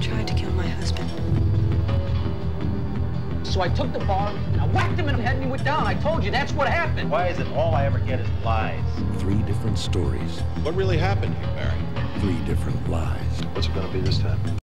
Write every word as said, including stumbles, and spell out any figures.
tried to kill my husband. So I took the bar, and I whacked him in the head, and he went down. I told you, that's what happened. Why is it all I ever get is lies? Three different stories. What really happened here, Barry? Three different lies. What's it going to be this time?